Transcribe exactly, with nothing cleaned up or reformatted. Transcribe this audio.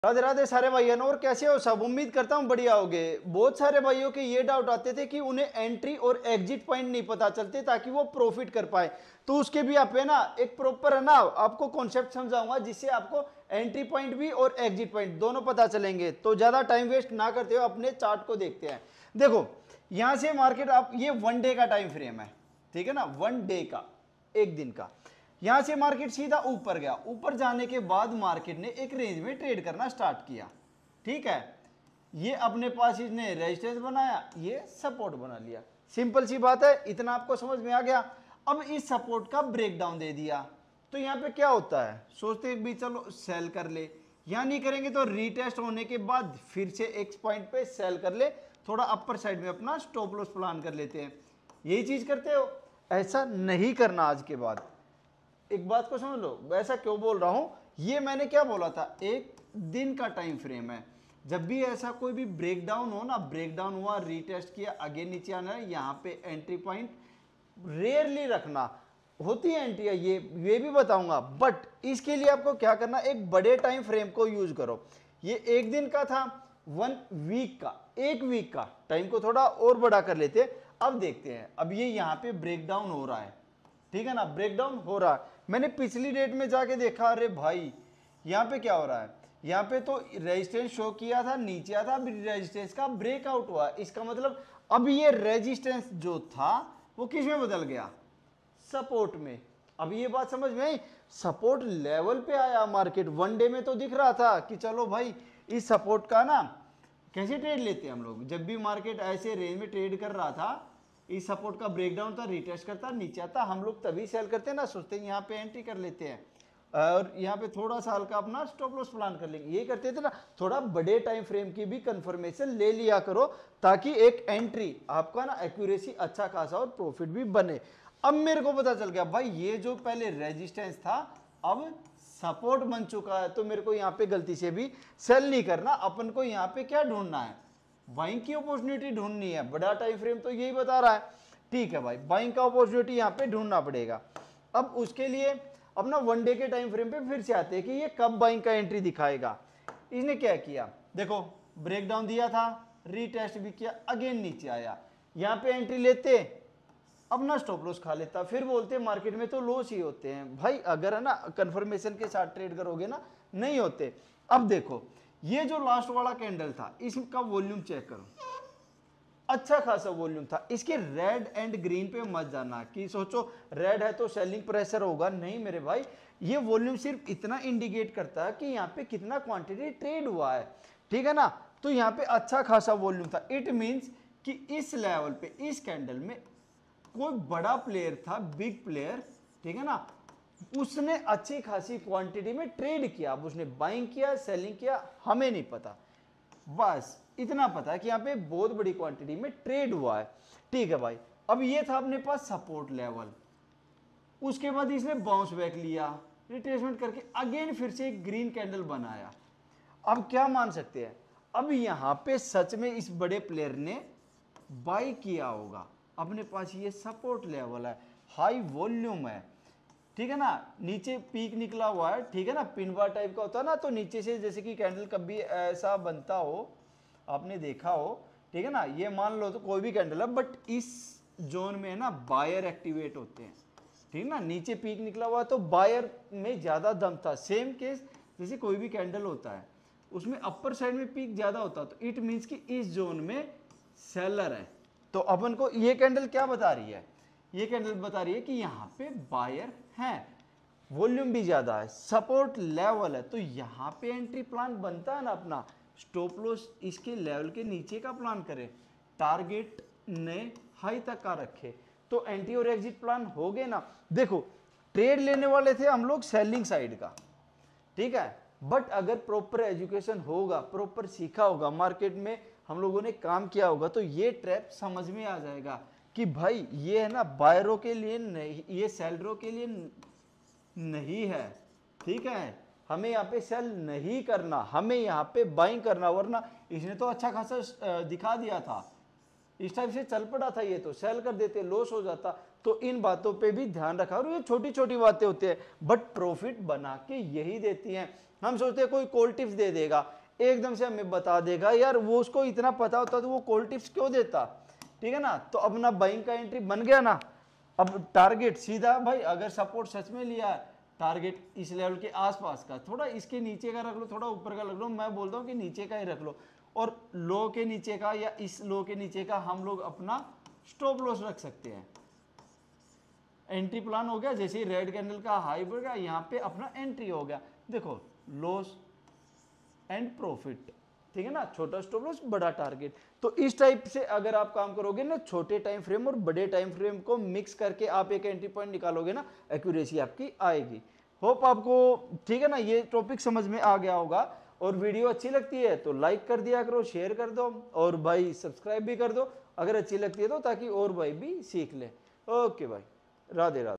राधे राधे सारे भाइयों, और कैसे हो सब। उम्मीद करता हूँ बढ़िया होगे। बहुत सारे भाइयों के ये डाउट आते थे कि उन्हें एंट्री और एग्जिट पॉइंट नहीं पता चलते ताकि वो प्रॉफिट कर पाए। तो उसके भी आप है ना एक प्रॉपर है ना आपको कॉन्सेप्ट समझाऊंगा जिससे आपको एंट्री पॉइंट भी और एग्जिट पॉइंट दोनों पता चलेंगे। तो ज्यादा टाइम वेस्ट ना करते हो, अपने चार्ट को देखते हैं। देखो यहां से मार्केट, आप ये वन डे का टाइम फ्रेम है, ठीक है ना, वन डे का, एक दिन का। यहां से मार्केट सीधा ऊपर गया, ऊपर जाने के बाद मार्केट ने एक रेंज में ट्रेड करना स्टार्ट किया, ठीक है। ये अपने पास इसने रेजिस्टेंस बनाया, ये सपोर्ट बना लिया। सिंपल सी बात है, इतना आपको समझ में आ गया। अब इस सपोर्ट का ब्रेकडाउन दे दिया तो यहां पे क्या होता है, सोचते भी चलो सेल कर ले, यहां नहीं करेंगे तो रीटेस्ट होने के बाद फिर से एक पॉइंट पे सेल कर ले, थोड़ा अपर साइड में अपना स्टॉप लॉस प्लान कर लेते हैं। यही चीज करते हो, ऐसा नहीं करना। आज के बाद एक बात को समझ लो, ऐसा क्यों बोल रहा हूं, ये मैंने क्या बोला था, एक दिन का टाइम फ्रेम है। जब भी ऐसा कोई भी ब्रेकडाउन हो ना, ब्रेकडाउन हुआ, रीटेस्ट किया, आगे नीचे आना है, यहाँ पे एंट्री पॉइंट रेयरली रखना, होती है एंट्री, ये ये भी बताऊंगा। बट इसके लिए आपको क्या करना, एक बड़े टाइम फ्रेम को यूज करो। ये एक दिन का था, वन वीक का, एक वीक का टाइम को थोड़ा और बड़ा कर लेते हैं। अब देखते हैं, अब ये यहाँ पे ब्रेकडाउन हो रहा है, ठीक है ना, ब्रेकडाउन हो रहा है। मैंने पिछली डेट में जाके देखा, अरे भाई यहाँ पे क्या हो रहा है, यहाँ पे तो रेजिस्टेंस शो किया था, नीचे आया था, अब रेजिस्टेंस का ब्रेकआउट हुआ। इसका मतलब अब ये रेजिस्टेंस जो था वो किस में बदल गया, सपोर्ट में। अब ये बात समझ में आई, सपोर्ट लेवल पे आया मार्केट। वन डे में तो दिख रहा था कि चलो भाई इस सपोर्ट का ना कैसे ट्रेड लेते हैं हम लोग, जब भी मार्केट ऐसे रेंज में ट्रेड कर रहा था, इस सपोर्ट का ब्रेकडाउन था, रिटेस्ट करता, नीचे आता, हम लोग तभी सेल करते हैं ना, सोचते हैं यहाँ पे एंट्री कर लेते हैं और यहाँ पे थोड़ा सा हल्का अपना स्टॉप लॉस प्लान कर लेंगे, ये करते थे ना। थोड़ा बड़े टाइम फ्रेम की भी कंफर्मेशन ले लिया करो ताकि एक एंट्री आपका ना एक्यूरेसी अच्छा खासा और प्रॉफिट भी बने। अब मेरे को पता चल गया भाई, ये जो पहले रेजिस्टेंस था अब सपोर्ट बन चुका है, तो मेरे को यहाँ पे गलती से भी सेल नहीं करना। अपन को यहाँ पे क्या ढूंढना है, बाइंग की अपॉर्चुनिटी ढूंढनी है। बड़ा टाइम फ्रेम तो यही बता रहा है, ठीक है भाई, बाइंग का अपॉर्चुनिटी यहाँ पे ढूंढना पड़ेगा। अब उसके लिए अपना वन डे के टाइम फ्रेम पे फिर से आते हैं कि ये कब बाइंग का एंट्री दिखाएगा। इसने क्या किया, देखो ब्रेकडाउन दिया था, रीटेस्ट भी किया, अगेन नीचे आया, यहाँ पे एंट्री लेते, अपना स्टॉप लॉस खा लेता, फिर बोलते मार्केट में तो लॉस ही होते हैं। भाई अगर है ना कंफर्मेशन के साथ ट्रेड करोगे ना, नहीं होते। अब देखो ये जो लास्ट वाला कैंडल था, इसका वॉल्यूम चेक करो, अच्छा खासा वॉल्यूम था। इसके रेड एंड ग्रीन पे मत जाना कि सोचो रेड है तो सेलिंग प्रेशर होगा, नहीं मेरे भाई। ये वॉल्यूम सिर्फ इतना इंडिकेट करता है कि यहाँ पे कितना क्वांटिटी ट्रेड हुआ है, ठीक है ना। तो यहाँ पे अच्छा खासा वॉल्यूम था, इट मीन्स कि इस लेवल पे इस कैंडल में कोई बड़ा प्लेयर था, बिग प्लेयर, ठीक है ना, उसने अच्छी खासी क्वांटिटी में ट्रेड किया। अब उसने बाइंग किया, सेलिंग किया, हमें नहीं पता, बस इतना पता है कि यहाँ पे बहुत बड़ी क्वांटिटी में ट्रेड हुआ है, ठीक है भाई। अब ये था अपने पास सपोर्ट लेवल, उसके बाद इसने बाउंस बैक लिया, रिट्रेसमेंट करके अगेन फिर से एक ग्रीन कैंडल बनाया। अब क्या मान सकते हैं, अब यहाँ पे सच में इस बड़े प्लेयर ने बाई किया होगा। अपने पास ये सपोर्ट लेवल है, हाई वॉल्यूम है, ठीक है ना, नीचे पीक निकला हुआ है, ठीक है ना, पिन बार टाइप का होता है ना, तो नीचे से जैसे कि कैंडल कभी ऐसा बनता हो, आपने देखा हो, ठीक है ना, ये मान लो तो कोई भी कैंडल है, बट इस जोन में है ना बायर एक्टिवेट होते हैं, ठीक है ना, नीचे पीक निकला हुआ तो बायर में ज्यादा दम था। सेम केस जैसे कोई भी कैंडल होता है उसमें अपर साइड में पीक ज्यादा होता है, तो इट मीन्स कि इस जोन में सेलर है। तो अपन को ये कैंडल क्या बता रही है, ये कैंडल बता रही है कि यहाँ पे बायर है, वॉल्यूम भी ज्यादा है, सपोर्ट लेवल है, तो यहाँ पे एंट्री प्लान बनता है ना अपना। स्टॉप लॉस इसके लेवल के नीचे का प्लान करें, टारगेट ने हाई तक का रखे, तो एंट्री और एग्जिट प्लान हो गए ना। देखो ट्रेड लेने वाले थे हम लोग सेलिंग साइड का, ठीक है, बट अगर प्रॉपर एजुकेशन होगा, प्रॉपर सीखा होगा, मार्केट में हम लोगों ने काम किया होगा, तो ये ट्रैप समझ में आ जाएगा कि भाई ये है ना बायरों के लिए नहीं, ये सेलरों के लिए नहीं है, ठीक है। हमें यहाँ पे सेल नहीं करना, हमें यहाँ पे बाइंग करना, वरना इसने तो अच्छा खासा दिखा दिया था, इस टाइप से चल पड़ा था, ये तो सेल कर देते, लॉस हो जाता। तो इन बातों पे भी ध्यान रखा, और ये छोटी छोटी बातें होती है बट प्रॉफिट बना के यही देती हैं। हम सोचते हैं कोई कॉल टिप्स दे देगा, एकदम से हमें बता देगा, यार वो उसको इतना पता होता तो वो कॉल टिप्स क्यों देता, ठीक है ना। तो अपना बाइंग का एंट्री बन गया ना। अब टारगेट सीधा भाई, अगर सपोर्ट सच में लिया टारगेट इस लेवल के आसपास का, थोड़ा इसके नीचे का रख लो, थोड़ा ऊपर का रख लो, मैं बोलता हूँ कि नीचे का ही रख लो, और लो के नीचे का या इस लो के नीचे का हम लोग अपना स्टॉप लॉस रख सकते हैं। एंट्री प्लान हो गया, जैसे ही रेड कैंडल का हाई बढ़ गया यहाँ पे अपना एंट्री हो गया, देखो लॉस एंड प्रॉफिट, ठीक है ना, छोटा स्टॉप लॉस बड़ा टारगेट। तो इस टाइप से अगर आप काम करोगे ना, छोटे टाइम फ्रेम और बड़े टाइम फ्रेम को मिक्स करके आप एक एंट्री पॉइंट निकालोगे ना, एक्यूरेसी आपकी आएगी। होप आपको, ठीक है ना, ये टॉपिक समझ में आ गया होगा। और वीडियो अच्छी लगती है तो लाइक कर दिया करो, शेयर कर दो, और भाई सब्सक्राइब भी कर दो अगर अच्छी लगती है तो, ताकि और भाई भी सीख ले। ओके भाई, राधे राधे।